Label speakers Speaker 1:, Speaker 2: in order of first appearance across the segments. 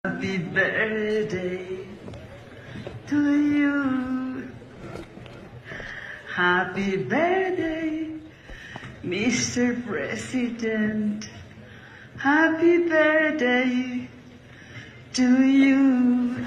Speaker 1: Happy birthday to you. Happy birthday, Mr. President. Happy birthday to you.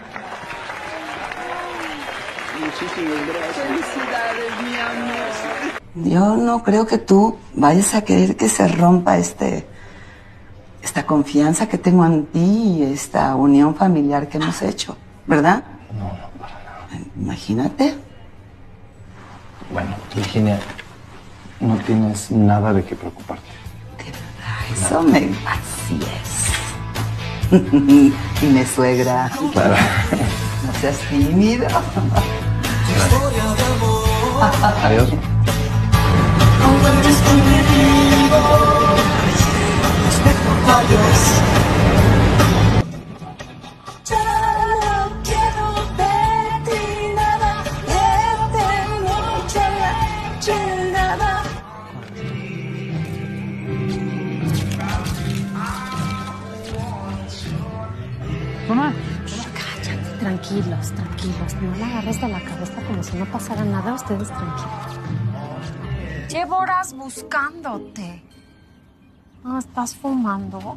Speaker 2: Muchísimas gracias.
Speaker 1: Felicidades, mi amor.
Speaker 3: Yo no creo que tú vayas a querer que se rompa esta confianza que tengo en ti y esta unión familiar que hemos hecho, ¿verdad?
Speaker 2: No, para nada.
Speaker 3: Imagínate.
Speaker 2: Bueno, Virginia, no tienes nada de qué preocuparte.
Speaker 3: Eso así es. Y mi suegra.
Speaker 2: Claro.
Speaker 3: No seas tímido.
Speaker 2: Adiós.
Speaker 4: Mamá. Cállate, tranquilos, tranquilos. No la agarres de la cabeza como si no pasara nada. Ustedes tranquilos. Llevo horas buscándote. Ah, ¿estás fumando?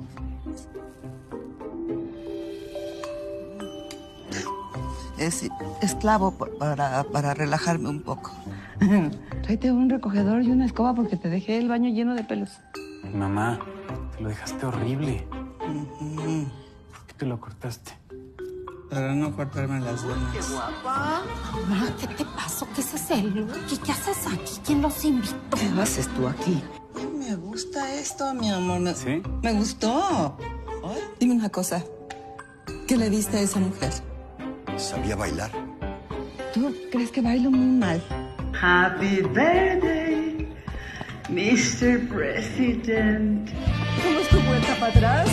Speaker 3: Es esclavo para relajarme un poco. Tráete un recogedor y una escoba porque te dejé el baño lleno de pelos.
Speaker 2: Mamá, te lo dejaste horrible. ¿Por qué te lo cortaste?
Speaker 3: Para no cortarme las venas.
Speaker 4: ¡Qué guapa! Mamá, ¿qué te pasó? ¿Qué es ese look? ¿Qué haces aquí? ¿Quién los invitó?
Speaker 3: ¿Qué haces tú aquí? Ay, me gusta esto, mi amor.
Speaker 2: ¿Sí?
Speaker 3: Me gustó. Ay, dime una cosa. ¿Qué le diste a esa mujer?
Speaker 5: Sabía bailar.
Speaker 3: ¿Tú crees que bailo muy mal?
Speaker 1: Happy birthday, Mr. President.
Speaker 3: ¿Cómo es tu vuelta para atrás?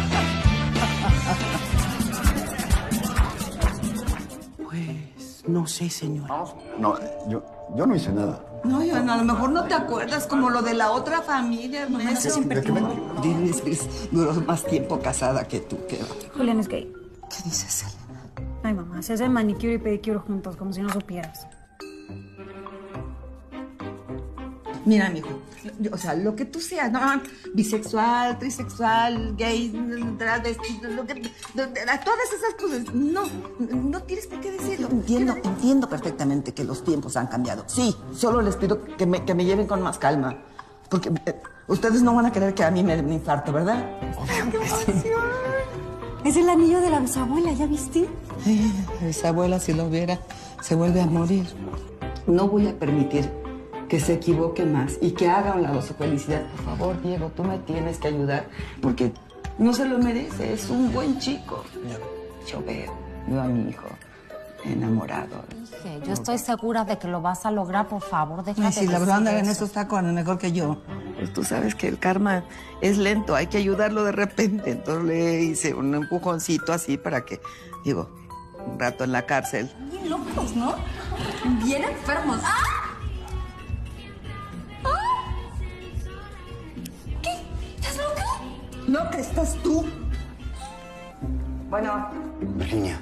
Speaker 3: Pues, no sé, señor.
Speaker 5: No, yo no hice nada.
Speaker 3: No, Iván, a lo mejor no te acuerdas como lo de la otra familia, Ernesto.
Speaker 5: ¿De qué me...?
Speaker 3: Duró más tiempo casada que tú, ¿qué?
Speaker 6: Julián es gay.
Speaker 3: ¿Qué dices, Elena?
Speaker 6: Ay, mamá, se hacen manicure y pedicure juntos, como si no supieras.
Speaker 3: Mira, mijo, o sea, lo que tú seas, ¿no? Bisexual, trisexual, gay, travesti, todas esas cosas, no tienes por qué decirlo. Entiendo perfectamente que los tiempos han cambiado. Sí, solo les pido que me lleven con más calma, porque ustedes no van a querer que a mí me dé un infarto, ¿verdad?
Speaker 6: ¡Qué emoción! Es el anillo de la bisabuela, ¿ya viste?
Speaker 3: La bisabuela, si lo viera, se vuelve a morir. No voy a permitir que se equivoque más y que haga a un lado su felicidad. Por favor, Diego, tú me tienes que ayudar porque no se lo merece, es un buen chico. Yo veo a mi hijo enamorado.
Speaker 4: Dije, yo estoy segura de que lo vas a lograr, por favor, déjate.
Speaker 3: Ay, si la verdad
Speaker 4: decir
Speaker 3: andar en
Speaker 4: eso.
Speaker 3: esos tacones mejor que yo. Pues tú sabes que el karma es lento, hay que ayudarlo de repente. Entonces le hice un empujoncito así para que, digo, un rato en la cárcel.
Speaker 6: Bien locos, ¿no? Bien enfermos. ¡Ah!
Speaker 3: No, que estás tú. Bueno.
Speaker 5: Virginia.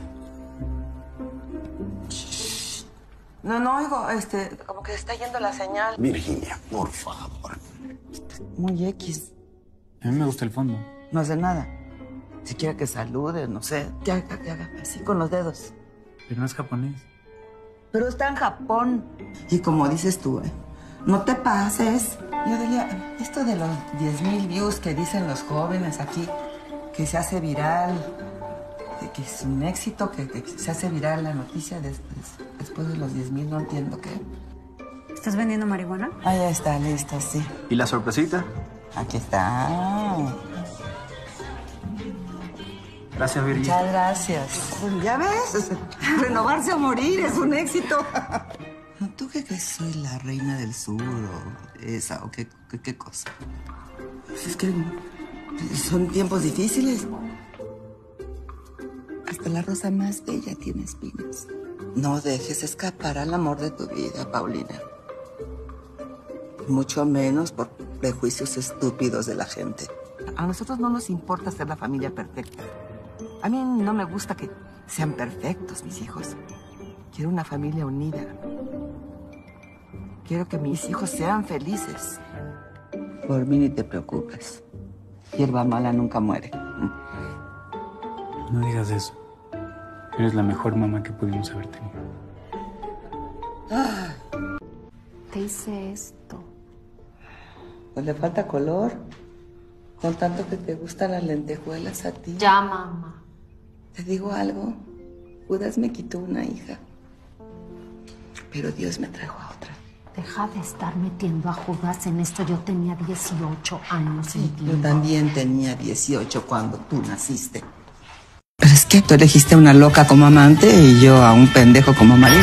Speaker 3: No, oigo, como que está yendo la señal.
Speaker 5: Virginia, por favor.
Speaker 3: Muy X.
Speaker 2: A mí me gusta el fondo.
Speaker 3: No hace nada. Si quiere que salude, no sé. Que haga así con los dedos.
Speaker 2: Pero no es japonés.
Speaker 3: Pero está en Japón. Y como dices tú, no te pases. Yo diría, esto de los 10,000 views que dicen los jóvenes aquí, que se hace viral, que es un éxito, que se hace viral la noticia después de los 10,000, no entiendo qué.
Speaker 6: ¿Estás vendiendo marihuana?
Speaker 3: Ah, ya está, listo, sí.
Speaker 5: ¿Y la sorpresita?
Speaker 3: Aquí está.
Speaker 5: Gracias, Virginia.
Speaker 3: Muchas gracias. ¿Ya ves? Renovarse a morir es un éxito. ¿Tú qué crees? ¿Soy la reina del sur o esa o qué cosa? Pues es que son tiempos difíciles. Hasta la rosa más bella tiene espinas. No dejes escapar al amor de tu vida, Paulina. Mucho menos por prejuicios estúpidos de la gente. A nosotros no nos importa ser la familia perfecta. A mí no me gusta que sean perfectos mis hijos. Quiero una familia unida. Quiero que mis hijos sean felices. Por mí ni te preocupes. Hierba mala nunca muere.
Speaker 2: No digas eso. Eres la mejor mamá que pudimos haber tenido.
Speaker 4: Te hice esto.
Speaker 3: Pues le falta color. Con tanto que te gustan las lentejuelas a ti.
Speaker 4: Ya, mamá.
Speaker 3: Te digo algo. Judas me quitó una hija. Pero Dios me trajo a otra.
Speaker 4: Deja de estar metiendo a Judas en esto. Yo tenía 18 años.
Speaker 3: Sí, yo
Speaker 4: entiendo.
Speaker 3: también tenía 18 cuando tú naciste. Pero es que tú elegiste a una loca como amante y yo a un pendejo como marido.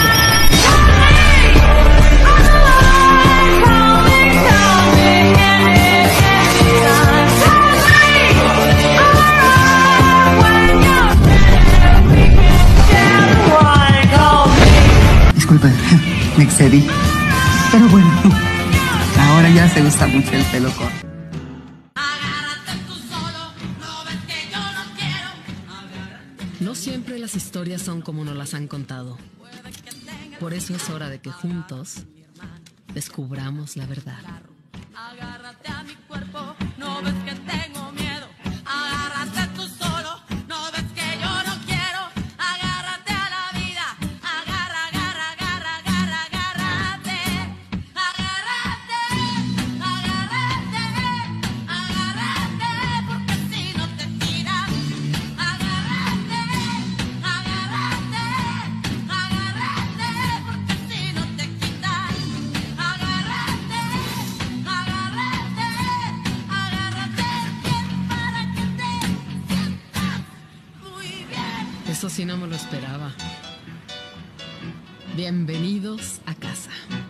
Speaker 3: Disculpe, me excedí. Pero bueno, ahora ya se usa mucho el pelo corto.
Speaker 7: No siempre las historias son como nos las han contado. Por eso es hora de que juntos descubramos la verdad.
Speaker 8: Agárrate a mi cuerpo, no ves que tengo miedo. Agárrate tú solo, no ves que yo no quiero. Agárrate a la vida, agarra, agarra, agarra, agarra, agárrate. Agárrate, agárrate, agárrate, porque si no te tiras. Agárrate, agárrate, agárrate, porque si no te quitas. Agárrate, agárrate, agárrate bien para que te sientas muy bien.
Speaker 7: Eso sí no me lo esperaba. Bienvenidos a casa.